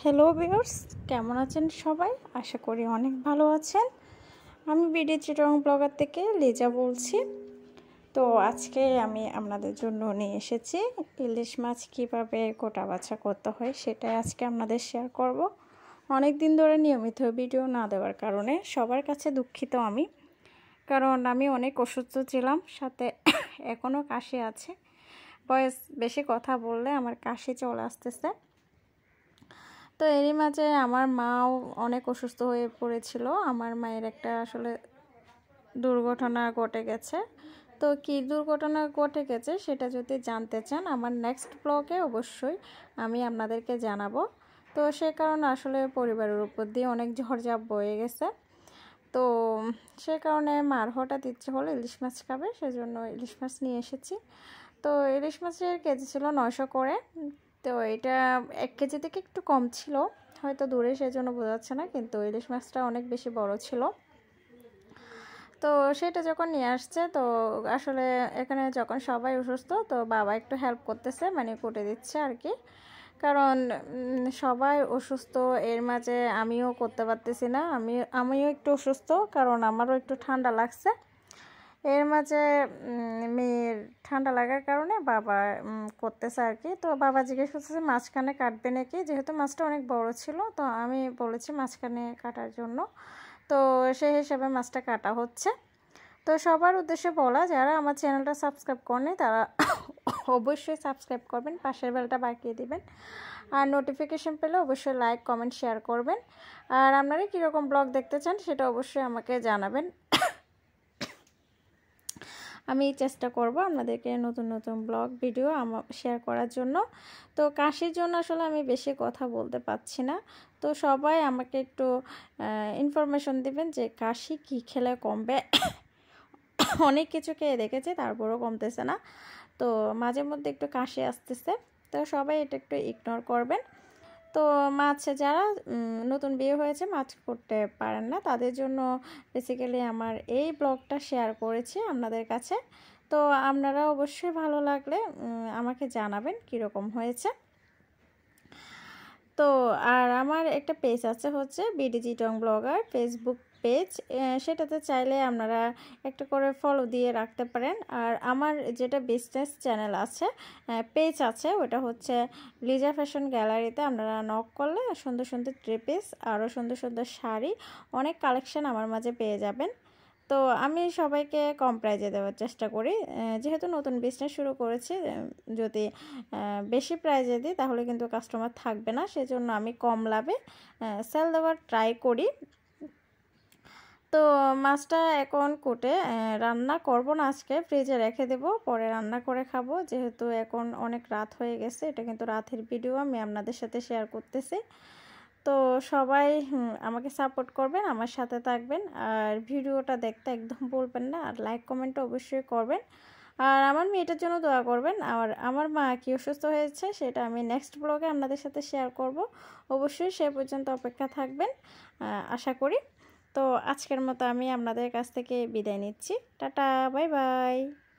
Hello viewers, কেমন আছেন সবাই? আশা করি অনেক ভালো আছেন। আমি বিডি চিটং ব্লগার থেকে লিজা বলছি। তো আজকে আমি আপনাদের জন্য নিয়ে এসেছি ইলিশ মাছ কীভাবে কোটা বাছা করতে হয় সেটাই আজকে আপনাদের শেয়ার করব। অনেক দিন ধরে নিয়মিত ভিডিও না দেওয়ার কারণে সবার কাছে দুঃখিত আমি, কারণ আমি অনেক অসুস্থ ছিলাম, সাথে এখনও কাশি আছে। বয়স বেশি কথা বললে আমার কাশি চলে আসতেছে। তো এরই মাঝে আমার মাও অনেক অসুস্থ হয়ে পড়েছিল। আমার মায়ের একটা আসলে দুর্ঘটনা ঘটে গেছে। তো কী দুর্ঘটনা ঘটে গেছে সেটা যদি জানতে চান আমার নেক্সট ব্লগে অবশ্যই আমি আপনাদেরকে জানাবো। তো সে কারণে আসলে পরিবারের উপর দিয়ে অনেক ঝড়ঝাপ বয়ে গেছে। তো সে কারণে মার হঠাৎ ইচ্ছে হলো ইলিশ মাছ খাবে, সেজন্য ইলিশ মাছ নিয়ে এসেছি। তো ইলিশ মাছের কেজি ছিল 900 করে। তো এটা 1 কেজি থেকে একটু কম ছিল, হয়তো দূরে সেজন্য বোঝাচ্ছে না, কিন্তু ইলিশ মাছটা অনেক বেশি বড় ছিল। তো সেটা যখন নিয়ে আসছে, তো আসলে এখানে যখন সবাই অসুস্থ, তো বাবা একটু হেল্প করতেছে, মানে কুটে দিচ্ছে আর কি। কারণ সবাই অসুস্থ, এর মাঝে আমিও করতে পারতেছি না। আমিও একটু অসুস্থ, কারণ আমারও একটু ঠান্ডা লাগছে। এর মাঝে মেয়ের ঠান্ডা লাগার কারণে বাবা করতেছে আর কি। তো বাবা জিজ্ঞেস করতেছে মাঝখানে কাটবে নাকি, যেহেতু মাছটা অনেক বড় ছিল। তো আমি বলেছি মাঝখানে কাটার জন্য, তো সেই হিসাবে মাছটা কাটা হচ্ছে। তো সবার উদ্দেশ্যে বলা, যারা আমার চ্যানেলটা সাবস্ক্রাইব করেনি তারা অবশ্যই সাবস্ক্রাইব করবেন, পাশের বেলটা বাঁকিয়ে দিবেন, আর নোটিফিকেশন পেলে অবশ্যই লাইক কমেন্ট শেয়ার করবেন। আর আপনারা কীরকম ব্লগ দেখতে চান সেটা অবশ্যই আমাকে জানাবেন। আমি চেষ্টা করব আপনাদেরকে নতুন নতুন ব্লগ ভিডিও শেয়ার করার জন্য। তো কাশির জন্য আসলে আমি বেশি কথা বলতে পারছি না। তো সবাই আমাকে একটু ইনফরমেশন দিবেন যে কাশি কী খেলে কমবে। অনেক কিছু খেয়ে দেখেছে, তারপরেও কমতেছে না। তো মাঝে মধ্যে একটু কাশি আসতেছে, তো সবাই এটা একটু ইগনোর করবেন। তো মাছ যারা নতুন বিয়ে হয়েছে, মাছ করতে পারেন না, তাদের জন্য বেসিক্যালি আমার এই ব্লগটা শেয়ার করেছি আপনাদের কাছে। তো আপনারা অবশ্যই ভালো লাগলে আমাকে জানাবেন কীরকম হয়েছে। তো আর আমার একটা পেজ আছে, হচ্ছে বিডি চিটং ব্লগার ফেসবুক পেজ, সেটাতে চাইলে আপনারা একটা করে ফলো দিয়ে রাখতে পারেন। আর আমার যেটা বিজনেস চ্যানেল আছে, পেজ আছে, ওটা হচ্ছে লিজা ফ্যাশন গ্যালারিতে আপনারা নক করলে সুন্দর সুন্দর থ্রি পিস, আরও সুন্দর সুন্দর শাড়ি, অনেক কালেকশন আমার মাঝে পেয়ে যাবেন। তো আমি সবাইকে কম প্রাইজে দেওয়ার চেষ্টা করি, যেহেতু নতুন বিজনেস শুরু করেছি। যদি বেশি প্রাইজে দিই তাহলে কিন্তু কাস্টমার থাকবে না, সেজন্য আমি কম লাভে সেল দেওয়ার ট্রাই করি। তো মাছটা এখন কুটে রান্না করব না, আজকে ফ্রিজে রেখে দেব, পরে রান্না করে খাবো, যেহেতু এখন অনেক রাত হয়ে গেছে। এটা কিন্তু রাতের ভিডিও আমি আপনাদের সাথে শেয়ার করতেছি। তো সবাই আমাকে সাপোর্ট করবেন, আমার সাথে থাকবেন, আর ভিডিওটা দেখতে একদম ভুলবেন না, আর লাইক কমেন্টও অবশ্যই করবেন। আর আমার মেয়েটার জন্য দোয়া করবেন। আর আমার মা কি অসুস্থ হয়েছে সেটা আমি নেক্সট ব্লগে আপনাদের সাথে শেয়ার করব। অবশ্যই সে পর্যন্ত অপেক্ষা থাকবেন আশা করি। তো আজকের মতো আমি আপনাদের কাছ থেকে বিদায় নিচ্ছি। Ta-ta, bye by.